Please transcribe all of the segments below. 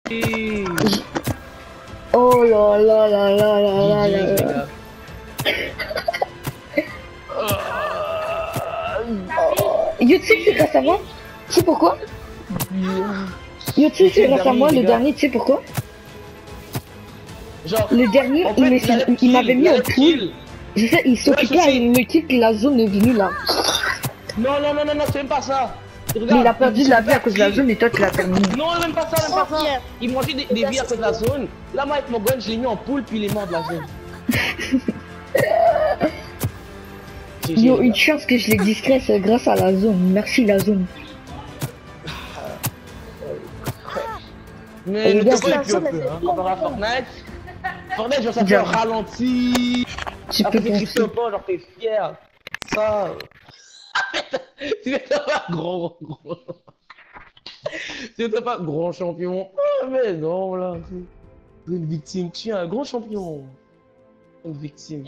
Oh là là là là là là là. Yo, tu sais que c'est grâce à moi? Tu sais pourquoi? Yo, tu sais que c'est grâce à moi le dernier, tu sais pourquoi? Genre, Le dernier, en fait, il m'avait mis en poule. kill. Je sais, il s'occupait à me quitter la zone est venue là. Non, c'est même pas ça. Regarde, Mais il a perdu de la vie à cause de la zone et toi tu l'as terminé. Non, même pas ça, même pas ça. Il mangeait des vies à cause de la zone. Là, moi, avec mon gun, je l'ai mis en poule, puis il est mort de la zone. Yo, une chance que je l'ai discret, c'est grâce à la zone. Merci la zone. Mais ne gars, te pas plus un peu, hein. On va Fortnite. Fortnite, genre, ça fait un ralenti. Tu peux Après, penser. pas, genre, t'es fier. Ça. Tu n'es pas gros. Tu n'es pas grand champion. Ah, mais non, là. Une victime. Tu es un grand champion. Une victime.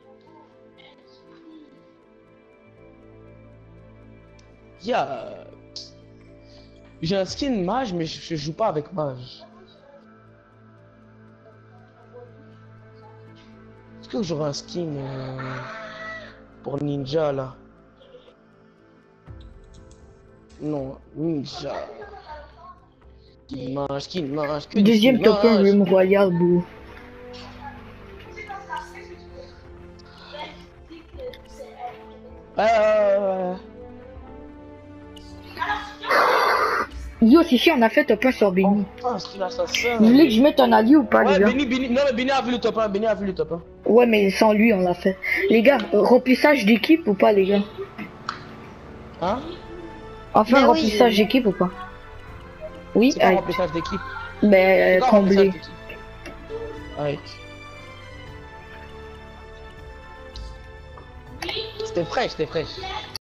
J'ai un skin mage, mais je joue pas avec mage. Est-ce que j'aurai un skin pour ninja là? Non, ninja. Skin mage, que Deuxième skin top 1 mage. Rim Royal, bro. Yo, si on a fait top 1 sur Benny. Oh, c'est l'assassin. Vous voulez que je mette un allié ou pas, Ouais, les gars? Non, mais Benny a vu le top 1, Benny a vu le top 1. Ouais, mais sans lui, on l'a fait. Les gars, remplissage d'équipe ou pas, les gars? Hein? Enfin, Ben remplissage oui. d'équipe ou pas? Oui, C'est pas un remplissage d'équipe. Ben, comblé. Ouais. C'était fraîche, c'était fraîche.